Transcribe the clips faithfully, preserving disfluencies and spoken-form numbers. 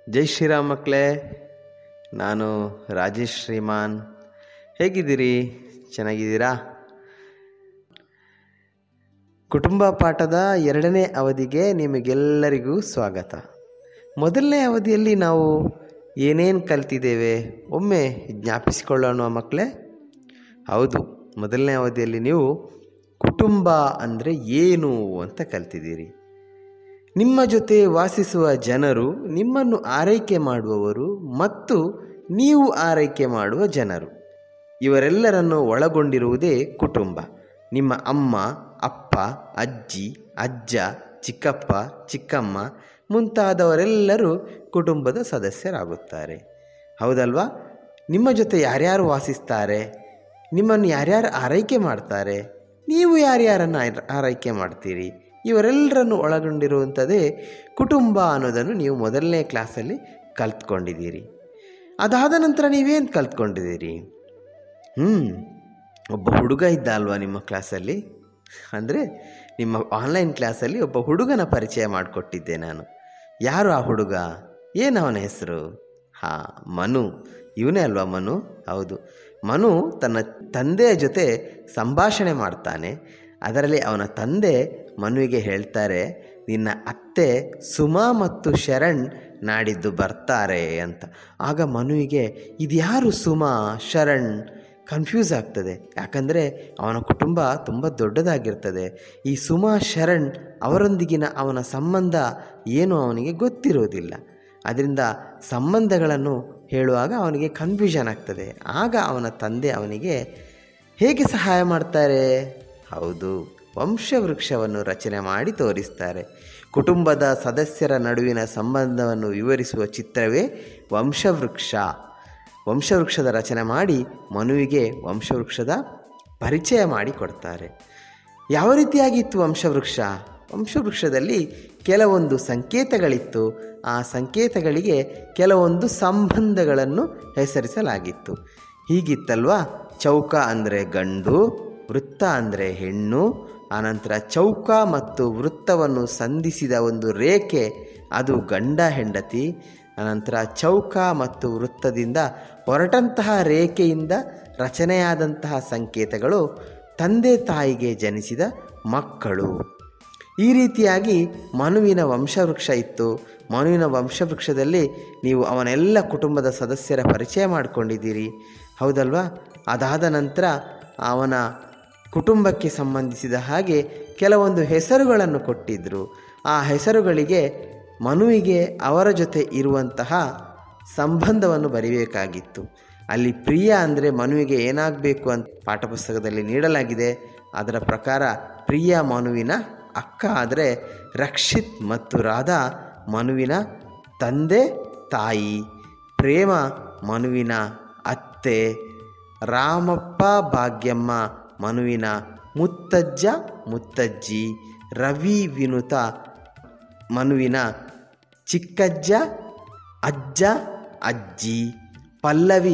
ಜೈ ಶ್ರೀರಾಮ್ ಮಕ್ಕಳೇ, ನಾನು ರಾಜೇಶ್ ಶ್ರೀಮಾನ್. ಹೇಗಿದ್ದೀರಿ? ಚೆನ್ನಾಗಿದ್ದೀರಾ? ಕುಟುಂಬ ಪಾಠದ ಎರಡನೇ ಅವಧಿಗೆ ನಿಮಗೆಲ್ಲರಿಗೂ ಸ್ವಾಗತ. ಮೊದಲನೇ ಅವಧಿಯಲ್ಲಿ ನಾವು ಏನೇನು ಕಲ್ತಿದ್ದೇವೆ ಒಮ್ಮೆ ಜ್ಞಾಪಿಸಿಕೊಳ್ಳೋಣ ಮಕ್ಕಳೇ. ಹೌದು, ಮೊದಲನೇ ಅವಧಿಯಲ್ಲಿ ನೀವು ಕುಟುಂಬ ಅಂದರೆ ಏನು ಅಂತ ಕಲ್ತಿದ್ದೀರಿ. ನಿಮ್ಮ ಜೊತೆ ವಾಸಿಸುವ ಜನರು, ನಿಮ್ಮನ್ನು ಆರೈಕೆ ಮಾಡುವವರು ಮತ್ತು ನೀವು ಆರೈಕೆ ಮಾಡುವ ಜನರು, ಇವರೆಲ್ಲರನ್ನು ಒಳಗೊಂಡಿರುವುದೇ ಕುಟುಂಬ. ನಿಮ್ಮ ಅಮ್ಮ, ಅಪ್ಪ, ಅಜ್ಜಿ, ಅಜ್ಜ, ಚಿಕ್ಕಪ್ಪ, ಚಿಕ್ಕಮ್ಮ ಮುಂತಾದವರೆಲ್ಲರೂ ಕುಟುಂಬದ ಸದಸ್ಯರಾಗುತ್ತಾರೆ. ಹೌದಲ್ವಾ? ನಿಮ್ಮ ಜೊತೆ ಯಾರ್ಯಾರು ವಾಸಿಸ್ತಾರೆ, ನಿಮ್ಮನ್ನು ಯಾರ್ಯಾರು ಆರೈಕೆ ಮಾಡ್ತಾರೆ, ನೀವು ಯಾರ್ಯಾರನ್ನು ಆರೈಕೆ ಮಾಡ್ತೀರಿ, ಇವರೆಲ್ಲರನ್ನು ಒಳಗೊಂಡಿರುವಂಥದ್ದೇ ಕುಟುಂಬ ಅನ್ನೋದನ್ನು ನೀವು ಮೊದಲನೇ ಕ್ಲಾಸಲ್ಲಿ ಕಲ್ತ್ಕೊಂಡಿದ್ದೀರಿ. ಅದಾದ ನಂತರ ನೀವೇನು ಕಲ್ತ್ಕೊಂಡಿದ್ದೀರಿ? ಹ್ಞೂ ಒಬ್ಬ ಹುಡುಗ ಇದ್ದ ಅಲ್ವಾ ನಿಮ್ಮ ಕ್ಲಾಸಲ್ಲಿ? ಅಂದರೆ ನಿಮ್ಮ ಆನ್ಲೈನ್ ಕ್ಲಾಸಲ್ಲಿ ಒಬ್ಬ ಹುಡುಗನ ಪರಿಚಯ ಮಾಡಿಕೊಟ್ಟಿದ್ದೆ ನಾನು. ಯಾರು ಆ ಹುಡುಗ? ಏನು ಅವನ ಹೆಸರು? ಹಾಂ, ಮನು. ಇವನೇ ಅಲ್ವಾ ಮನು? ಹೌದು, ಮನು ತನ್ನ ತಂದೆಯ ಜೊತೆ ಸಂಭಾಷಣೆ ಮಾಡ್ತಾನೆ. ಅದರಲ್ಲಿ ಅವನ ತಂದೆ ಮನುವಿಗೆ ಹೇಳ್ತಾರೆ, ನಿನ್ನ ಅತ್ತೆ ಸುಮಾ ಮತ್ತು ಶರಣ್ ನಾಡಿದ್ದು ಬರ್ತಾರೆ ಅಂತ. ಆಗ ಮನುವಿಗೆ ಇದ್ಯಾರು ಸುಮಾ, ಶರಣ್ ಕನ್ಫ್ಯೂಸ್ ಆಗ್ತದೆ. ಯಾಕಂದರೆ ಅವನ ಕುಟುಂಬ ತುಂಬ ದೊಡ್ಡದಾಗಿರ್ತದೆ. ಈ ಸುಮಾ, ಶರಣ್ ಅವರೊಂದಿಗಿನ ಅವನ ಸಂಬಂಧ ಏನು ಅವನಿಗೆ ಗೊತ್ತಿರೋದಿಲ್ಲ. ಅದರಿಂದ ಸಂಬಂಧಗಳನ್ನು ಹೇಳುವಾಗ ಅವನಿಗೆ ಕನ್ಫ್ಯೂಷನ್ ಆಗ್ತದೆ. ಆಗ ಅವನ ತಂದೆ ಅವನಿಗೆ ಹೇಗೆ ಸಹಾಯ ಮಾಡ್ತಾರೆ? ಹೌದು, ವಂಶವೃಕ್ಷವನ್ನು ರಚನೆ ಮಾಡಿ ತೋರಿಸ್ತಾರೆ. ಕುಟುಂಬದ ಸದಸ್ಯರ ನಡುವಿನ ಸಂಬಂಧವನ್ನು ವಿವರಿಸುವ ಚಿತ್ರವೇ ವಂಶವೃಕ್ಷ. ವಂಶವೃಕ್ಷದ ರಚನೆ ಮಾಡಿ ಮನುವಿಗೆ ವಂಶವೃಕ್ಷದ ಪರಿಚಯ ಮಾಡಿ ಕೊಡ್ತಾರೆ. ಯಾವ ರೀತಿಯಾಗಿತ್ತು ವಂಶವೃಕ್ಷ? ವಂಶವೃಕ್ಷದಲ್ಲಿ ಕೆಲವೊಂದು ಸಂಕೇತಗಳಿತ್ತು. ಆ ಸಂಕೇತಗಳಿಗೆ ಕೆಲವೊಂದು ಸಂಬಂಧಗಳನ್ನು ಹೆಸರಿಸಲಾಗಿತ್ತು. ಹೀಗಿತ್ತಲ್ವಾ? ಚೌಕ ಅಂದರೆ ಗಂಡು, ವೃತ್ತ ಅಂದರೆ ಹೆಣ್ಣು, ಆನಂತರ ಚೌಕ ಮತ್ತು ವೃತ್ತವನ್ನು ಸಂಧಿಸಿದ ಒಂದು ರೇಖೆ, ಅದು ಗಂಡ ಹೆಂಡತಿ. ಅನಂತರ ಚೌಕ ಮತ್ತು ವೃತ್ತದಿಂದ ಹೊರಟಂತಹ ರೇಖೆಯಿಂದ ರಚನೆಯಾದಂತಹ ಸಂಕೇತಗಳು ತಂದೆ ತಾಯಿಗೆ ಜನಿಸಿದ ಮಕ್ಕಳು. ಈ ರೀತಿಯಾಗಿ ಮನುವಿನ ವಂಶವೃಕ್ಷ ಇತ್ತು. ಮನುವಿನ ವಂಶವೃಕ್ಷದಲ್ಲಿ ನೀವು ಅವನೆಲ್ಲ ಕುಟುಂಬದ ಸದಸ್ಯರ ಪರಿಚಯ ಮಾಡಿಕೊಂಡಿದ್ದೀರಿ, ಹೌದಲ್ವಾ? ಅದಾದ ನಂತರ ಅವನ ಕುಟುಂಬಕ್ಕೆ ಸಂಬಂಧಿಸಿದ ಹಾಗೆ ಕೆಲವೊಂದು ಹೆಸರುಗಳನ್ನು ಕೊಟ್ಟಿದ್ದರು. ಆ ಹೆಸರುಗಳಿಗೆ ಮನುವಿಗೆ ಅವರ ಜೊತೆ ಇರುವಂತಹ ಸಂಬಂಧವನ್ನು ಬರಿಬೇಕಾಗಿತ್ತು. ಅಲ್ಲಿ ಪ್ರಿಯ ಅಂದರೆ ಮನುವಿಗೆ ಏನಾಗಬೇಕು ಅಂತ ಪಾಠಪುಸ್ತಕದಲ್ಲಿ ನೀಡಲಾಗಿದೆ. ಅದರ ಪ್ರಕಾರ ಪ್ರಿಯ ಮನುವಿನ ಅಕ್ಕ ಆದರೆ, ರಕ್ಷಿತ್ ಮತ್ತು ರಾಧಾ ಮನುವಿನ ತಂದೆ ತಾಯಿ, ಪ್ರೇಮ ಮನುವಿನ ಅತ್ತೆ, ರಾಮಪ್ಪ ಭಾಗ್ಯಮ್ಮ ಮನುವಿನ ಮುತ್ತಜ್ಜ ಮುತ್ತಜ್ಜಿ, ರವಿ ವಿನುತ ಮನುವಿನ ಚಿಕ್ಕಜ್ಜ ಅಜ್ಜ ಅಜ್ಜಿ, ಪಲ್ಲವಿ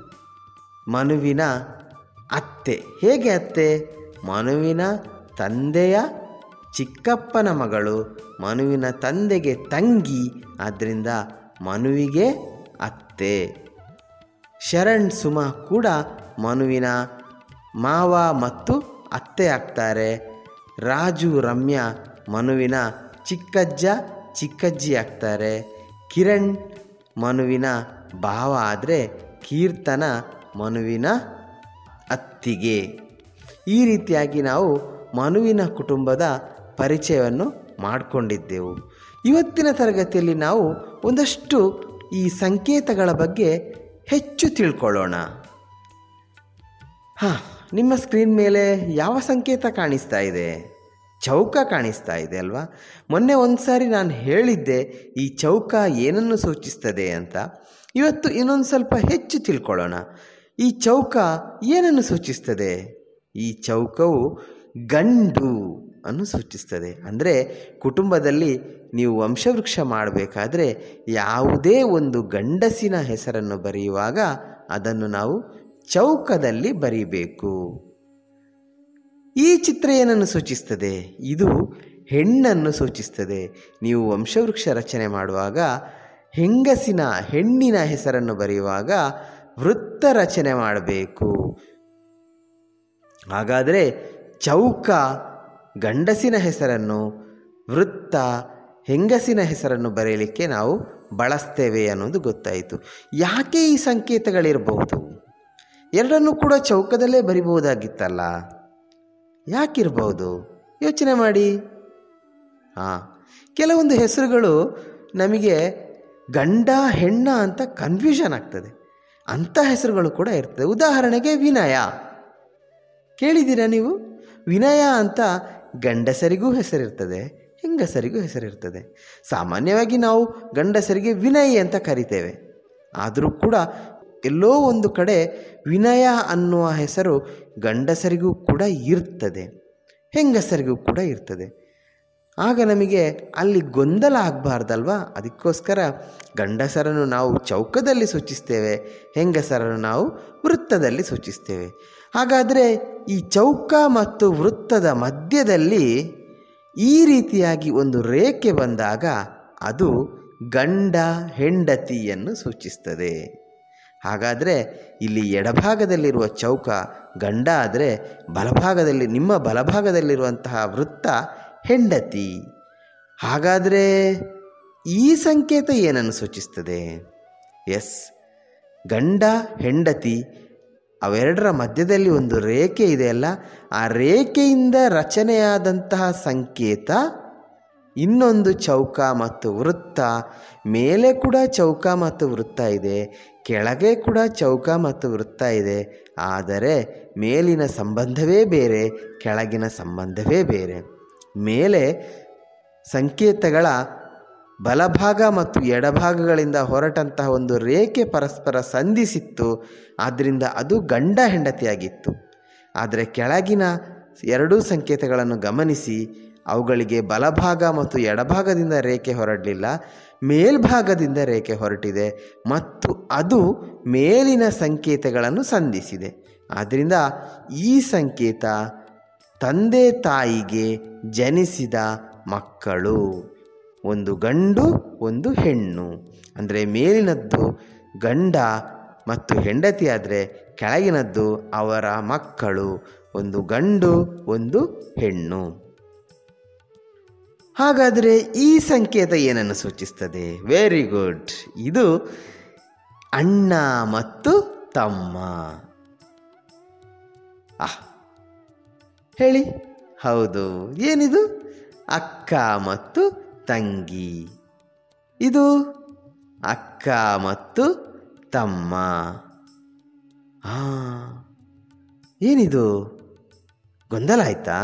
ಮನುವಿನ ಅತ್ತೆ. ಹೇಗೆ ಅತ್ತೆ? ಮನುವಿನ ತಂದೆಯ ಚಿಕ್ಕಪ್ಪನ ಮಗಳು, ಮನುವಿನ ತಂದೆಗೆ ತಂಗಿ, ಆದ್ದರಿಂದ ಮನುವಿಗೆ ಅತ್ತೆ. ಶರಣ್ ಸುಮಾ ಕೂಡ ಮನುವಿನ ಮಾವ ಮತ್ತು ಅತ್ತೆ ಆಗ್ತಾರೆ. ರಾಜು ರಮ್ಯಾ ಮನುವಿನ ಚಿಕ್ಕಜ್ಜ ಚಿಕ್ಕಜ್ಜಿ ಆಗ್ತಾರೆ. ಕಿರಣ್ ಮನುವಿನ ಭಾವ ಆದರೆ, ಕೀರ್ತನ ಮನುವಿನ ಅತ್ತಿಗೆ. ಈ ರೀತಿಯಾಗಿ ನಾವು ಮನುವಿನ ಕುಟುಂಬದ ಪರಿಚಯವನ್ನು ಮಾಡಿಕೊಂಡಿದ್ದೆವು. ಇವತ್ತಿನ ತರಗತಿಯಲ್ಲಿ ನಾವು ಒಂದಷ್ಟು ಈ ಸಂಕೇತಗಳ ಬಗ್ಗೆ ಹೆಚ್ಚು ತಿಳ್ಕೊಳ್ಳೋಣ. ಹಾಂ, ನಿಮ್ಮ ಸ್ಕ್ರೀನ್ ಮೇಲೆ ಯಾವ ಸಂಕೇತ ಕಾಣಿಸ್ತಾ ಇದೆ? ಚೌಕ ಕಾಣಿಸ್ತಾ ಇದೆ ಅಲ್ವಾ? ಮೊನ್ನೆ ಒಂದು ಸಾರಿ ನಾನು ಹೇಳಿದ್ದೆ ಈ ಚೌಕ ಏನನ್ನು ಸೂಚಿಸ್ತದೆ ಅಂತ. ಇವತ್ತು ಇನ್ನೊಂದು ಸ್ವಲ್ಪ ಹೆಚ್ಚು ತಿಳ್ಕೊಳ್ಳೋಣ. ಈ ಚೌಕ ಏನನ್ನು ಸೂಚಿಸ್ತದೆ? ಈ ಚೌಕವು ಗಂಡು ಅನ್ನು ಸೂಚಿಸ್ತದೆ. ಅಂದರೆ ಕುಟುಂಬದಲ್ಲಿ ನೀವು ವಂಶವೃಕ್ಷ ಮಾಡಬೇಕಾದ್ರೆ ಯಾವುದೇ ಒಂದು ಗಂಡಸಿನ ಹೆಸರನ್ನು ಬರೆಯುವಾಗ ಅದನ್ನು ನಾವು ಚೌಕದಲ್ಲಿ ಬರೀಬೇಕು. ಈ ಚಿತ್ರ ಏನನ್ನು ಸೂಚಿಸ್ತದೆ? ಇದು ಹೆಣ್ಣನ್ನು ಸೂಚಿಸ್ತದೆ. ನೀವು ವಂಶವೃಕ್ಷ ರಚನೆ ಮಾಡುವಾಗ ಹೆಂಗಸಿನ ಹೆಣ್ಣಿನ ಹೆಸರನ್ನು ಬರೆಯುವಾಗ ವೃತ್ತ ರಚನೆ ಮಾಡಬೇಕು. ಹಾಗಾದರೆ ಚೌಕ ಗಂಡಸಿನ ಹೆಸರನ್ನು, ವೃತ್ತ ಹೆಂಗಸಿನ ಹೆಸರನ್ನು ಬರೆಯಲಿಕ್ಕೆ ನಾವು ಬಳಸ್ತೇವೆ ಅನ್ನೋದು ಗೊತ್ತಾಯಿತು. ಯಾಕೆ ಈ ಸಂಕೇತಗಳಿರಬಹುದು? ಎರಡನ್ನೂ ಕೂಡ ಚೌಕದಲ್ಲೇ ಬರಿಬಹುದಾಗಿತ್ತಲ್ಲ, ಯಾಕಿರ್ಬೋದು ಯೋಚನೆ ಮಾಡಿ. ಹಾಂ, ಕೆಲವೊಂದು ಹೆಸರುಗಳು ನಮಗೆ ಗಂಡ ಹೆಣ್ಣ ಅಂತ ಕನ್ಫ್ಯೂಷನ್ ಆಗ್ತದೆ, ಅಂಥ ಹೆಸರುಗಳು ಕೂಡ ಇರ್ತದೆ. ಉದಾಹರಣೆಗೆ ವಿನಯ ಕೇಳಿದ್ದೀರಾ ನೀವು? ವಿನಯ ಅಂತ ಗಂಡಸರಿಗೂ ಹೆಸರಿರ್ತದೆ, ಹೆಂಗಸರಿಗೂ ಹೆಸರಿರ್ತದೆ. ಸಾಮಾನ್ಯವಾಗಿ ನಾವು ಗಂಡಸರಿಗೆ ವಿನಯ್ ಅಂತ ಕರಿತೇವೆ, ಆದರೂ ಕೂಡ ಎಲ್ಲೋ ಒಂದು ಕಡೆ ವಿನಯ ಅನ್ನುವ ಹೆಸರು ಗಂಡಸರಿಗೂ ಕೂಡ ಇರ್ತದೆ, ಹೆಂಗಸರಿಗೂ ಕೂಡ ಇರ್ತದೆ. ಆಗ ನಮಗೆ ಅಲ್ಲಿ ಗೊಂದಲ ಆಗಬಾರ್ದಲ್ವಾ? ಅದಕ್ಕೋಸ್ಕರ ಗಂಡಸರನ್ನು ನಾವು ಚೌಕದಲ್ಲಿ ಸೂಚಿಸ್ತೇವೆ, ಹೆಂಗಸರನ್ನು ನಾವು ವೃತ್ತದಲ್ಲಿ ಸೂಚಿಸ್ತೇವೆ. ಹಾಗಾದರೆ ಈ ಚೌಕ ಮತ್ತು ವೃತ್ತದ ಮಧ್ಯದಲ್ಲಿ ಈ ರೀತಿಯಾಗಿ ಒಂದು ರೇಖೆ ಬಂದಾಗ ಅದು ಗಂಡ ಹೆಂಡತಿಯನ್ನು ಸೂಚಿಸ್ತದೆ. ಹಾಗಾದರೆ ಇಲ್ಲಿ ಎಡಭಾಗದಲ್ಲಿರುವ ಚೌಕ ಗಂಡ ಆದರೆ ಬಲಭಾಗದಲ್ಲಿ ನಿಮ್ಮ ಬಲಭಾಗದಲ್ಲಿರುವಂತಹ ವೃತ್ತ ಹೆಂಡತಿ. ಹಾಗಾದರೆ ಈ ಸಂಕೇತ ಏನನ್ನು ಸೂಚಿಸ್ತದೆ? ಎಸ್, ಗಂಡ ಹೆಂಡತಿ ಅವೆರಡರ ಮಧ್ಯದಲ್ಲಿ ಒಂದು ರೇಖೆ ಇದೆಯಲ್ಲ, ಆ ರೇಖೆಯಿಂದ ರಚನೆಯಾದಂತಹ ಸಂಕೇತ ಇನ್ನೊಂದು ಚೌಕ ಮತ್ತು ವೃತ್ತ. ಮೇಲೆ ಕೂಡ ಚೌಕ ಮತ್ತು ವೃತ್ತ ಇದೆ, ಕೆಳಗೆ ಕೂಡ ಚೌಕ ಮತ್ತು ವೃತ್ತ ಇದೆ. ಆದರೆ ಮೇಲಿನ ಸಂಬಂಧವೇ ಬೇರೆ, ಕೆಳಗಿನ ಸಂಬಂಧವೇ ಬೇರೆ. ಮೇಲೆ ಸಂಕೇತಗಳ ಬಲಭಾಗ ಮತ್ತು ಎಡಭಾಗಗಳಿಂದ ಹೊರಟಂತಹ ಒಂದು ರೇಖೆ ಪರಸ್ಪರ ಸಂಧಿಸಿತ್ತು, ಆದ್ದರಿಂದ ಅದು ಗಂಡ ಹೆಂಡತಿಯಾಗಿತ್ತು. ಆದರೆ ಕೆಳಗಿನ ಎರಡೂ ಸಂಕೇತಗಳನ್ನು ಗಮನಿಸಿ, ಅವುಗಳಿಗೆ ಬಲಭಾಗ ಮತ್ತು ಎಡಭಾಗದಿಂದ ರೇಖೆ ಹೊರಡಲಿಲ್ಲ, ಮೇಲ್ಭಾಗದಿಂದ ರೇಖೆ ಹೊರಟಿದೆ ಮತ್ತು ಅದು ಮೇಲಿನ ಸಂಕೇತಗಳನ್ನು ಸಂಧಿಸಿದೆ. ಆದ್ದರಿಂದ ಈ ಸಂಕೇತ ತಂದೆ ತಾಯಿಗೆ ಜನಿಸಿದ ಮಕ್ಕಳು, ಒಂದು ಗಂಡು ಒಂದು ಹೆಣ್ಣು. ಅಂದರೆ ಮೇಲಿನದ್ದು ಗಂಡ ಮತ್ತು ಹೆಂಡತಿ ಆದರೆ ಕೆಳಗಿನದ್ದು ಅವರ ಮಕ್ಕಳು, ಒಂದು ಗಂಡು ಒಂದು ಹೆಣ್ಣು. ಹಾಗಾದರೆ ಈ ಸಂಕೇತ ಏನನ್ನು ಸೂಚಿಸ್ತದೆ? ವೆರಿ ಗುಡ್, ಇದು ಅಣ್ಣ ಮತ್ತು ತಮ್ಮ. ಆಹ್, ಹೇಳಿ. ಹೌದು, ಏನಿದು? ಅಕ್ಕ ಮತ್ತು ತಂಗಿ. ಇದು ಅಕ್ಕ ಮತ್ತು ತಮ್ಮ. ಹಾಂ, ಏನಿದು? ಗೊಂದಲ ಆಯ್ತಾ?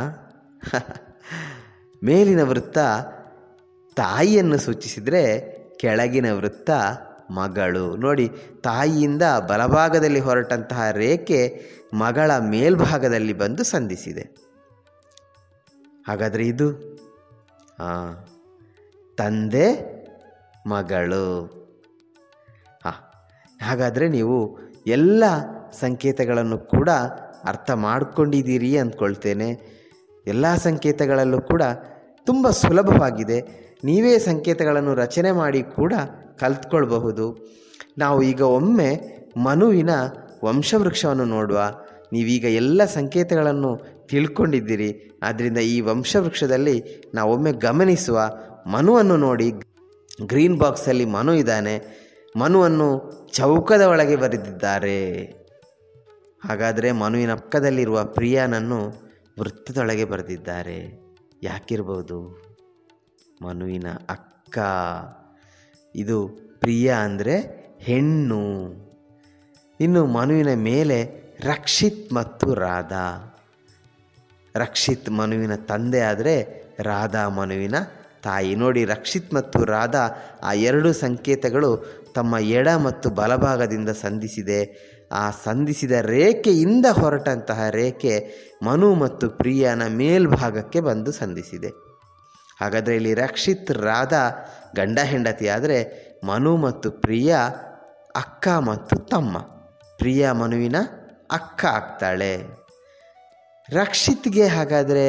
ಮೇಲಿನ ವೃತ್ತ ತಾಯಿಯನ್ನು ಸೂಚಿಸಿದರೆ ಕೆಳಗಿನ ವೃತ್ತ ಮಗಳು. ನೋಡಿ, ತಾಯಿಯಿಂದ ಬಲಭಾಗದಲ್ಲಿ ಹೊರಟಂತಹ ರೇಖೆ ಮಗಳ ಮೇಲ್ಭಾಗದಲ್ಲಿ ಬಂದು ಸಂಧಿಸಿದೆ. ಹಾಗಾದರೆ ಇದು ಹಾಂ ತಂದೆ ಮಗಳು. ಹಾಂ, ಹಾಗಾದರೆ ನೀವು ಎಲ್ಲ ಸಂಕೇತಗಳನ್ನು ಕೂಡ ಅರ್ಥ ಮಾಡ್ಕೊಂಡಿದ್ದೀರಿ ಅಂದ್ಕೊಳ್ತೇನೆ. ಎಲ್ಲ ಸಂಕೇತಗಳಲ್ಲೂ ಕೂಡ ತುಂಬ ಸುಲಭವಾಗಿದೆ. ನೀವೇ ಸಂಕೇತಗಳನ್ನು ರಚನೆ ಮಾಡಿ ಕೂಡ ಕಲ್ತ್ಕೊಳ್ಬಹುದು. ನಾವು ಈಗ ಒಮ್ಮೆ ಮನುವಿನ ವಂಶವೃಕ್ಷವನ್ನು ನೋಡುವ. ನೀವೀಗ ಎಲ್ಲ ಸಂಕೇತಗಳನ್ನು ತಿಳ್ಕೊಂಡಿದ್ದೀರಿ, ಆದ್ದರಿಂದ ಈ ವಂಶವೃಕ್ಷದಲ್ಲಿ ನಾವೊಮ್ಮೆ ಗಮನಿಸುವ. ಮನುವನ್ನು ನೋಡಿ, ಗ್ರೀನ್ ಬಾಕ್ಸಲ್ಲಿ ಮನು ಇದ್ದಾನೆ. ಮನುವನ್ನು ಚೌಕದ ಒಳಗೆ ಬರೆದಿದ್ದಾರೆ. ಹಾಗಾದರೆ ಮನುವಿನ ಪಕ್ಕದಲ್ಲಿರುವ ಪ್ರಿಯಾನನ್ನು ವೃತ್ತದೊಳಗೆ ಬರೆದಿದ್ದಾರೆ. ಯಾಕಿರ್ಬೋದು? ಮನುವಿನ ಅಕ್ಕ. ಇದು ಪ್ರಿಯ ಅಂದರೆ ಹೆಣ್ಣು. ಇನ್ನು ಮನುವಿನ ಮೇಲೆ ರಕ್ಷಿತ್ ಮತ್ತು ರಾಧಾ. ರಕ್ಷಿತ್ ಮನುವಿನ ತಂದೆ ಆದರೆ ರಾಧಾ ಮನುವಿನ ತಾಯಿ. ನೋಡಿ, ರಕ್ಷಿತ್ ಮತ್ತು ರಾಧಾ ಆ ಎರಡು ಸಂಕೇತಗಳು ತಮ್ಮ ಎಡ ಮತ್ತು ಬಲಭಾಗದಿಂದ ಸಂಧಿಸಿದೆ. ಆ ಸಂಧಿಸಿದ ರೇಖೆಯಿಂದ ಹೊರಟಂತಹ ರೇಖೆ ಮನು ಮತ್ತು ಪ್ರಿಯನ ಮೇಲ್ಭಾಗಕ್ಕೆ ಬಂದು ಸಂಧಿಸಿದೆ. ಹಾಗಾದರೆ ಇಲ್ಲಿ ರಕ್ಷಿತ್ ರಾಧಾ ಗಂಡ ಹೆಂಡತಿ ಆದರೆ ಮನು ಮತ್ತು ಪ್ರಿಯ ಅಕ್ಕ ಮತ್ತು ತಮ್ಮ. ಪ್ರಿಯ ಮನುವಿನ ಅಕ್ಕ ಆಗ್ತಾಳೆ. ರಕ್ಷಿತ್ಗೆ ಹಾಗಾದರೆ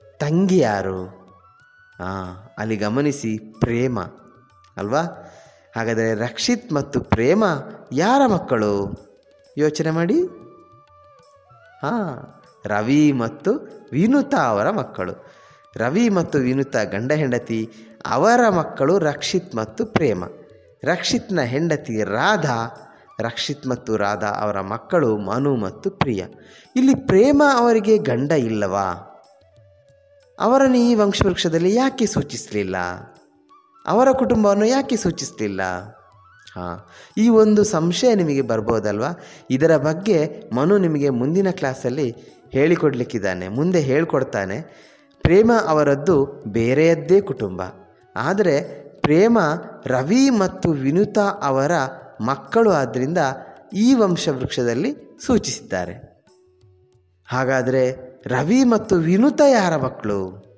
ತಂಗಿ ಯಾರು? ಹಾಂ, ಅಲ್ಲಿ ಗಮನಿಸಿ, ಪ್ರೇಮ ಅಲ್ವಾ? ಹಾಗಾದರೆ ರಕ್ಷಿತ್ ಮತ್ತು ಪ್ರೇಮ ಯಾರ ಮಕ್ಕಳು? ಯೋಚನೆ ಮಾಡಿ. ಹಾಂ, ರವಿ ಮತ್ತು ವಿನುತಾ ಅವರ ಮಕ್ಕಳು. ರವಿ ಮತ್ತು ವಿನುತಾ ಗಂಡ ಹೆಂಡತಿ, ಅವರ ಮಕ್ಕಳು ರಕ್ಷಿತ್ ಮತ್ತು ಪ್ರೇಮ. ರಕ್ಷಿತ್ನ ಹೆಂಡತಿ ರಾಧಾ, ರಕ್ಷಿತ್ ಮತ್ತು ರಾಧಾ ಅವರ ಮಕ್ಕಳು ಮನು ಮತ್ತು ಪ್ರಿಯ. ಇಲ್ಲಿ ಪ್ರೇಮ ಅವರಿಗೆ ಗಂಡ ಇಲ್ಲವಾ? ಅವರನ್ನು ಈ ವಂಶವೃಕ್ಷದಲ್ಲಿ ಯಾಕೆ ಸೂಚಿಸಲಿಲ್ಲ? ಅವರ ಕುಟುಂಬವನ್ನು ಯಾಕೆ ಸೂಚಿಸಲಿಲ್ಲ? ಹಾಂ, ಈ ಒಂದು ಸಂಶಯ ನಿಮಗೆ ಬರ್ಬೋದಲ್ವ? ಇದರ ಬಗ್ಗೆ ಮನು ನಿಮಗೆ ಮುಂದಿನ ಕ್ಲಾಸಲ್ಲಿ ಹೇಳಿಕೊಡ್ಲಿಕ್ಕಿದ್ದಾನೆ, ಮುಂದೆ ಹೇಳಿಕೊಡ್ತಾನೆ. ಪ್ರೇಮ ಅವರದ್ದು ಬೇರೆಯದ್ದೇ ಕುಟುಂಬ, ಆದರೆ ಪ್ರೇಮ ರವಿ ಮತ್ತು ವಿನುತಾ ಅವರ ಮಕ್ಕಳು ಆದ್ದರಿಂದ ಈ ವಂಶವೃಕ್ಷದಲ್ಲಿ ಸೂಚಿಸಿದ್ದಾರೆ. ಹಾಗಾದರೆ ರವಿ ಮತ್ತು ವಿನುತಾ ಯಾರ ಮಕ್ಕಳು?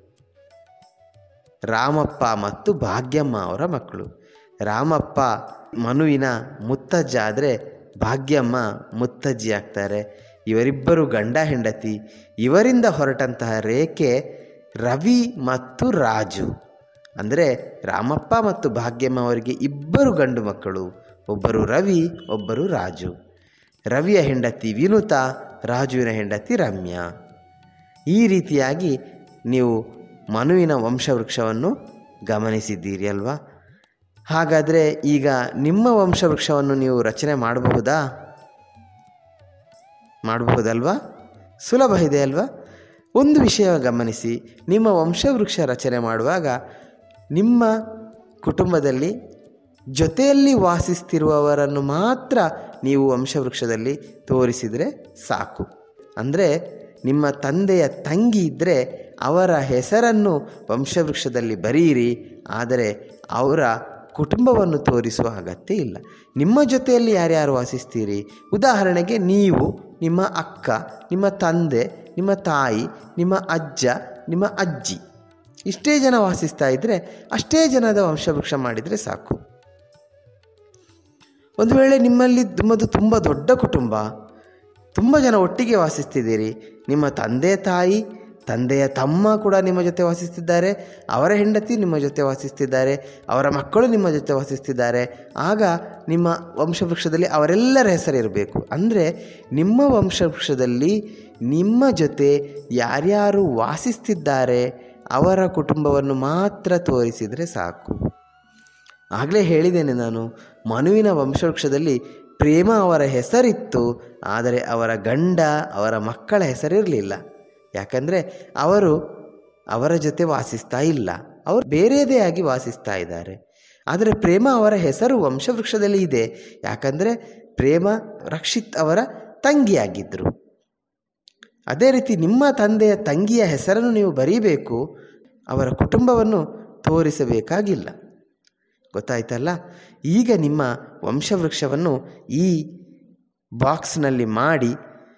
ರಾಮಪ್ಪ ಮತ್ತು ಭಾಗ್ಯಮ್ಮ ಅವರ ಮಕ್ಕಳು. ರಾಮಪ್ಪ ಮನುವಿನ ಮುತ್ತಜ್ಜ ಆದರೆ ಭಾಗ್ಯಮ್ಮ ಮುತ್ತಜ್ಜಿ ಆಗ್ತಾರೆ. ಇವರಿಬ್ಬರು ಗಂಡ ಹೆಂಡತಿ. ಇವರಿಂದ ಹೊರಟಂತಹ ರೇಖೆ ರವಿ ಮತ್ತು ರಾಜು. ಅಂದರೆ ರಾಮಪ್ಪ ಮತ್ತು ಭಾಗ್ಯಮ್ಮ ಅವರಿಗೆ ಇಬ್ಬರು ಗಂಡು ಮಕ್ಕಳು, ಒಬ್ಬರು ರವಿ, ಒಬ್ಬರು ರಾಜು. ರವಿಯ ಹೆಂಡತಿ ವಿನುತಾ, ರಾಜುವಿನ ಹೆಂಡತಿ ರಮ್ಯಾ. ಈ ರೀತಿಯಾಗಿ ನೀವು ಮನುವಿನ ವಂಶವೃಕ್ಷವನ್ನು ಗಮನಿಸಿದ್ದೀರಿ ಅಲ್ವಾ? ಹಾಗಾದರೆ ಈಗ ನಿಮ್ಮ ವಂಶವೃಕ್ಷವನ್ನು ನೀವು ರಚನೆ ಮಾಡಬಹುದಾ? ಮಾಡಬಹುದಲ್ವಾ? ಸುಲಭ ಇದೆ ಅಲ್ವಾ? ಒಂದು ವಿಷಯ ಗಮನಿಸಿ, ನಿಮ್ಮ ವಂಶವೃಕ್ಷ ರಚನೆ ಮಾಡುವಾಗ ನಿಮ್ಮ ಕುಟುಂಬದಲ್ಲಿ ಜೊತೆಯಲ್ಲಿ ವಾಸಿಸ್ತಿರುವವರನ್ನು ಮಾತ್ರ ನೀವು ವಂಶವೃಕ್ಷದಲ್ಲಿ ತೋರಿಸಿದರೆ ಸಾಕು. ಅಂದರೆ ನಿಮ್ಮ ತಂದೆಯ ತಂಗಿ ಇದ್ದರೆ ಅವರ ಹೆಸರನ್ನು ವಂಶವೃಕ್ಷದಲ್ಲಿ ಬರೆಯಿರಿ, ಆದರೆ ಅವರ ಕುಟುಂಬವನ್ನು ತೋರಿಸುವ ಅಗತ್ಯ ಇಲ್ಲ. ನಿಮ್ಮ ಜೊತೆಯಲ್ಲಿ ಯಾರ್ಯಾರು ವಾಸಿಸ್ತೀರಿ? ಉದಾಹರಣೆಗೆ ನೀವು, ನಿಮ್ಮ ಅಕ್ಕ, ನಿಮ್ಮ ತಂದೆ, ನಿಮ್ಮ ತಾಯಿ, ನಿಮ್ಮ ಅಜ್ಜ, ನಿಮ್ಮ ಅಜ್ಜಿ, ಇಷ್ಟೇ ಜನ ವಾಸಿಸ್ತಾ ಇದ್ದರೆ ಅಷ್ಟೇ ಜನದ ವಂಶವೃಕ್ಷ ಮಾಡಿದರೆ ಸಾಕು. ಒಂದು ವೇಳೆ ನಿಮ್ಮಲ್ಲಿ ನಿಮ್ಮದು ತುಂಬ ದೊಡ್ಡ ಕುಟುಂಬ, ತುಂಬ ಜನ ಒಟ್ಟಿಗೆ ವಾಸಿಸ್ತಿದ್ದೀರಿ, ನಿಮ್ಮ ತಂದೆ ತಾಯಿ, ತಂದೆಯ ತಮ್ಮ ಕೂಡ ನಿಮ್ಮ ಜೊತೆ ವಾಸಿಸ್ತಿದ್ದಾರೆ, ಅವರ ಹೆಂಡತಿ ನಿಮ್ಮ ಜೊತೆ ವಾಸಿಸ್ತಿದ್ದಾರೆ, ಅವರ ಮಕ್ಕಳು ನಿಮ್ಮ ಜೊತೆ ವಾಸಿಸ್ತಿದ್ದಾರೆ, ಆಗ ನಿಮ್ಮ ವಂಶವೃಕ್ಷದಲ್ಲಿ ಅವರೆಲ್ಲರ ಹೆಸರಿರಬೇಕು. ಅಂದರೆ ನಿಮ್ಮ ವಂಶವೃಕ್ಷದಲ್ಲಿ ನಿಮ್ಮ ಜೊತೆ ಯಾರ್ಯಾರು ವಾಸಿಸ್ತಿದ್ದಾರೆ ಅವರ ಕುಟುಂಬವನ್ನು ಮಾತ್ರ ತೋರಿಸಿದರೆ ಸಾಕು. ಆಗಲೇ ಹೇಳಿದ್ದೇನೆ ನಾನು, ಮನುವಿನ ವಂಶವೃಕ್ಷದಲ್ಲಿ ಪ್ರೇಮ ಅವರ ಹೆಸರಿತ್ತು, ಆದರೆ ಅವರ ಗಂಡ, ಅವರ ಮಕ್ಕಳ ಹೆಸರಿರಲಿಲ್ಲ. ಯಾಕಂದರೆ ಅವರು ಅವರ ಜೊತೆ ವಾಸಿಸ್ತಾ ಇಲ್ಲ, ಅವರು ಬೇರೆಯದೇ ಆಗಿ ವಾಸಿಸ್ತಾ ಇದ್ದಾರೆ. ಆದರೆ ಪ್ರೇಮ ಅವರ ಹೆಸರು ವಂಶವೃಕ್ಷದಲ್ಲಿ ಇದೆ, ಯಾಕಂದರೆ ಪ್ರೇಮ ರಕ್ಷಿತ್ ಅವರ ತಂಗಿಯಾಗಿದ್ದರು. ಅದೇ ರೀತಿ ನಿಮ್ಮ ತಂದೆಯ ತಂಗಿಯ ಹೆಸರನ್ನು ನೀವು ಬರೀಬೇಕು, ಅವರ ಕುಟುಂಬವನ್ನು ತೋರಿಸಬೇಕಾಗಿಲ್ಲ. ಗೊತ್ತಾಯ್ತಲ್ಲ? ಈಗ ನಿಮ್ಮ ವಂಶವೃಕ್ಷವನ್ನು ಈ ಬಾಕ್ಸ್ನಲ್ಲಿ ಮಾಡಿ,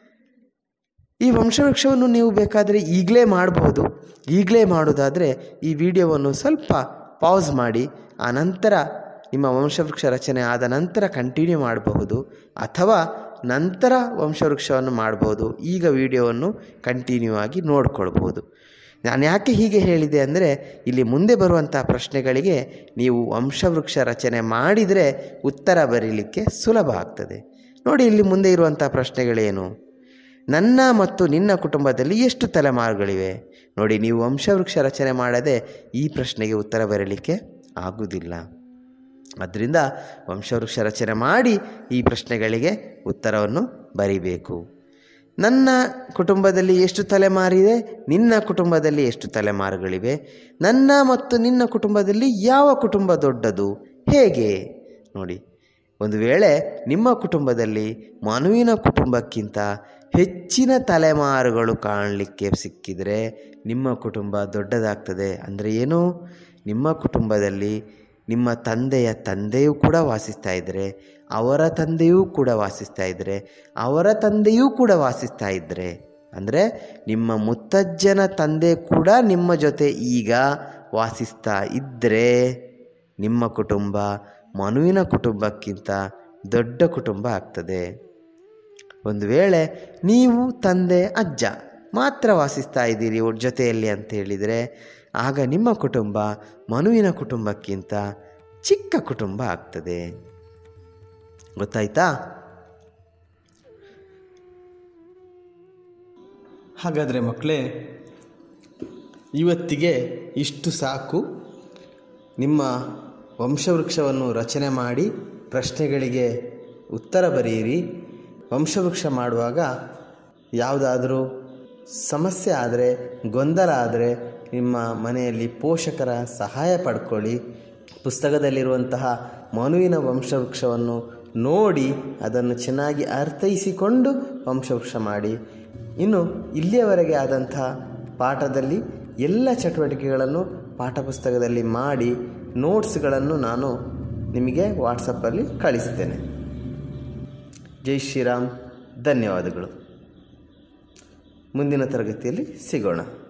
ಈ ವಂಶವೃಕ್ಷವನ್ನು ನೀವು ಬೇಕಾದರೆ ಈಗಲೇ ಮಾಡಬಹುದು. ಈಗಲೇ ಮಾಡೋದಾದರೆ ಈ ವಿಡಿಯೋವನ್ನು ಸ್ವಲ್ಪ ಪಾಸ್ ಮಾಡಿ, ಆ ನಂತರ ನಿಮ್ಮ ವಂಶವೃಕ್ಷ ರಚನೆ ಆದ ನಂತರ ಕಂಟಿನ್ಯೂ ಮಾಡಬಹುದು, ಅಥವಾ ನಂತರ ವಂಶವೃಕ್ಷವನ್ನು ಮಾಡಬಹುದು. ಈಗ ವಿಡಿಯೋವನ್ನು ಕಂಟಿನ್ಯೂ ಆಗಿ ನೋಡ್ಕೊಳ್ಬೋದು. ನಾನು ಯಾಕೆ ಹೀಗೆ ಹೇಳಿದೆ ಅಂದರೆ, ಇಲ್ಲಿ ಮುಂದೆ ಬರುವಂಥ ಪ್ರಶ್ನೆಗಳಿಗೆ ನೀವು ವಂಶವೃಕ್ಷ ರಚನೆ ಮಾಡಿದರೆ ಉತ್ತರ ಬರೀಲಿಕ್ಕೆ ಸುಲಭ ಆಗ್ತದೆ. ನೋಡಿ, ಇಲ್ಲಿ ಮುಂದೆ ಇರುವಂಥ ಪ್ರಶ್ನೆಗಳೇನು? ನನ್ನ ಮತ್ತು ನಿನ್ನ ಕುಟುಂಬದಲ್ಲಿ ಎಷ್ಟು ತಲೆಮಾರುಗಳಿವೆ? ನೋಡಿ, ನೀವು ವಂಶವೃಕ್ಷ ರಚನೆ ಮಾಡದೆ ಈ ಪ್ರಶ್ನೆಗೆ ಉತ್ತರ ಬರೀಲಿಕ್ಕೆ ಆಗುವುದಿಲ್ಲ. ಆದ್ದರಿಂದ ವಂಶವೃಕ್ಷ ರಚನೆ ಮಾಡಿ ಈ ಪ್ರಶ್ನೆಗಳಿಗೆ ಉತ್ತರವನ್ನು ಬರಿಬೇಕು. ನನ್ನ ಕುಟುಂಬದಲ್ಲಿ ಎಷ್ಟು ತಲೆಮಾರಿದೆ? ನಿನ್ನ ಕುಟುಂಬದಲ್ಲಿ ಎಷ್ಟು ತಲೆಮಾರುಗಳಿವೆ? ನನ್ನ ಮತ್ತು ನಿನ್ನ ಕುಟುಂಬದಲ್ಲಿ ಯಾವ ಕುಟುಂಬ ದೊಡ್ಡದು? ಹೇಗೆ? ನೋಡಿ, ಒಂದು ವೇಳೆ ನಿಮ್ಮ ಕುಟುಂಬದಲ್ಲಿ ಮನುವಿನ ಕುಟುಂಬಕ್ಕಿಂತ ಹೆಚ್ಚಿನ ತಲೆಮಾರುಗಳು ಕಾಣಲಿಕ್ಕೆ ಸಿಕ್ಕಿದರೆ ನಿಮ್ಮ ಕುಟುಂಬ ದೊಡ್ಡದಾಗ್ತದೆ. ಅಂದರೆ ಏನು? ನಿಮ್ಮ ಕುಟುಂಬದಲ್ಲಿ ನಿಮ್ಮ ತಂದೆಯ ತಂದೆಯೂ ಕೂಡ ವಾಸಿಸ್ತಾ ಇದ್ದರೆ, ಅವರ ತಂದೆಯೂ ಕೂಡ ವಾಸಿಸ್ತಾ ಇದ್ದರೆ, ಅವರ ತಂದೆಯೂ ಕೂಡ ವಾಸಿಸ್ತಾ ಇದ್ದರೆ, ಅಂದರೆ ನಿಮ್ಮ ಮುತ್ತಜ್ಜನ ತಂದೆ ಕೂಡ ನಿಮ್ಮ ಜೊತೆ ಈಗ ವಾಸಿಸ್ತಾ ಇದ್ದರೆ ನಿಮ್ಮ ಕುಟುಂಬ ಮನುವಿನ ಕುಟುಂಬಕ್ಕಿಂತ ದೊಡ್ಡ ಕುಟುಂಬ ಆಗ್ತದೆ. ಒಂದು ವೇಳೆ ನೀವು ತಂದೆ ಅಜ್ಜ ಮಾತ್ರ ವಾಸಿಸ್ತಾ ಇದ್ದೀರಿ ಜೊತೆಯಲ್ಲಿ ಅಂತ ಹೇಳಿದರೆ, ಆಗ ನಿಮ್ಮ ಕುಟುಂಬ ಮನುವಿನ ಕುಟುಂಬಕ್ಕಿಂತ ಚಿಕ್ಕ ಕುಟುಂಬ ಆಗ್ತದೆ. ಗೊತ್ತಾಯ್ತಾ? ಹಾಗಾದರೆ ಮಕ್ಕಳೇ, ಇವತ್ತಿಗೆ ಇಷ್ಟು ಸಾಕು. ನಿಮ್ಮ ವಂಶವೃಕ್ಷವನ್ನು ರಚನೆ ಮಾಡಿ ಪ್ರಶ್ನೆಗಳಿಗೆ ಉತ್ತರ ಬರೆಯಿರಿ. ವಂಶವೃಕ್ಷ ಮಾಡುವಾಗ ಯಾವುದಾದರೂ ಸಮಸ್ಯೆ ಆದರೆ, ಗೊಂದಲ ಆದರೆ ನಿಮ್ಮ ಮನೆಯಲ್ಲಿ ಪೋಷಕರ ಸಹಾಯ ಪಡ್ಕೊಳ್ಳಿ. ಪುಸ್ತಕದಲ್ಲಿರುವಂತಹ ಮನುವಿನ ವಂಶವೃಕ್ಷವನ್ನು ನೋಡಿ ಅದನ್ನು ಚೆನ್ನಾಗಿ ಅರ್ಥೈಸಿಕೊಂಡು ವಂಶವೃಕ್ಷ ಮಾಡಿ. ಇನ್ನು ಇಲ್ಲಿಯವರೆಗೆ ಆದಂತಹ ಪಾಠದಲ್ಲಿ ಎಲ್ಲ ಚಟುವಟಿಕೆಗಳನ್ನು ಪಾಠಪುಸ್ತಕದಲ್ಲಿ ಮಾಡಿ ನೋಟ್ಸ್ಗಳನ್ನು ನಾನು ನಿಮಗೆ ವಾಟ್ಸಪ್ಪಲ್ಲಿ ಕಳಿಸ್ತೇನೆ. ಜೈ ಶ್ರೀರಾಮ್. ಧನ್ಯವಾದಗಳು. ಮುಂದಿನ ತರಗತಿಯಲ್ಲಿ ಸಿಗೋಣ.